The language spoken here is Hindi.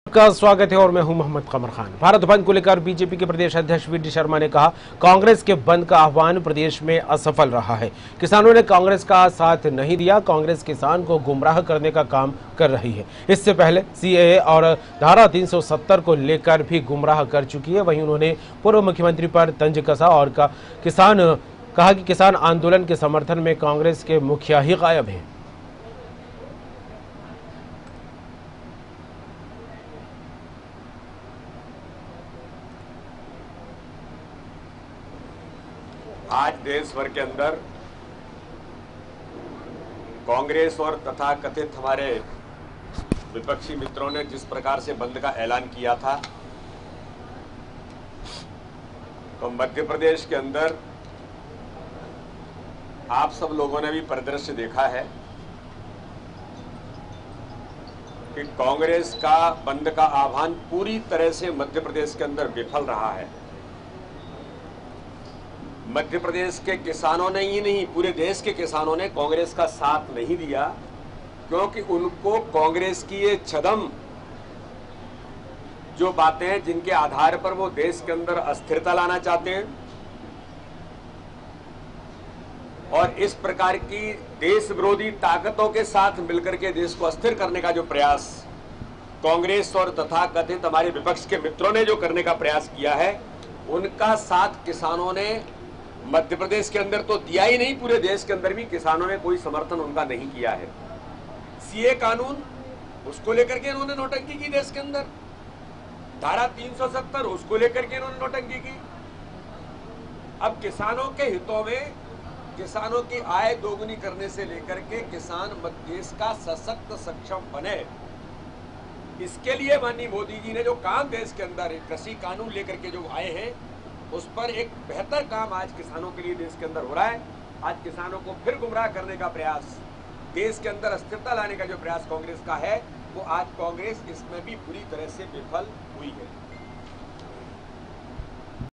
का स्वागत है और मैं हूं मोहम्मद कमर खान। भारत बंद को लेकर बीजेपी के प्रदेश अध्यक्ष वी डी शर्मा ने कहा, कांग्रेस के बंद का आह्वान प्रदेश में असफल रहा है। किसानों ने कांग्रेस का साथ नहीं दिया। कांग्रेस किसान को गुमराह करने का काम कर रही है। इससे पहले सीएए और धारा 370 को लेकर भी गुमराह कर चुकी है। वहीं उन्होंने पूर्व मुख्यमंत्री पर तंज कसा और कहा कि किसान आंदोलन के समर्थन में कांग्रेस के मुखिया ही गायब हैं। आज देश भर के अंदर कांग्रेस और तथाकथित हमारे विपक्षी मित्रों ने जिस प्रकार से बंद का ऐलान किया था, तो मध्य प्रदेश के अंदर आप सब लोगों ने भी परिदृश्य देखा है कि कांग्रेस का बंद का आह्वान पूरी तरह से मध्य प्रदेश के अंदर विफल रहा है। मध्य प्रदेश के किसानों ने ही नहीं, पूरे देश के किसानों ने कांग्रेस का साथ नहीं दिया, क्योंकि उनको कांग्रेस की ये छदम जो बातें हैं जिनके आधार पर वो देश के अंदर अस्थिरता लाना चाहते हैं और इस प्रकार की देश विरोधी ताकतों के साथ मिलकर के देश को अस्थिर करने का जो प्रयास कांग्रेस और तथाकथित हमारे विपक्ष के मित्रों ने जो करने का प्रयास किया है, उनका साथ किसानों ने मध्य प्रदेश के अंदर तो दिया ही नहीं, पूरे देश के अंदर भी किसानों ने कोई समर्थन उनका नहीं किया है। सीए कानून, उसको लेकर के इन्होंने नौटंकी की देश के अंदर। धारा 370, उसको लेकर के इन्होंने नौटंकी की। अब किसानों के हितों में किसानों की आय दोगुनी करने से लेकर के किसान देश का सशक्त सक्षम बने, इसके लिए माननीय मोदी जी ने जो काम देश के अंदर कृषि कानून लेकर के जो आए हैं, उस पर एक बेहतर काम आज किसानों के लिए देश के अंदर हो रहा है। आज किसानों को फिर गुमराह करने का प्रयास, देश के अंदर अस्थिरता लाने का जो प्रयास कांग्रेस का है, वो आज कांग्रेस इसमें भी पूरी तरह से विफल हुई है।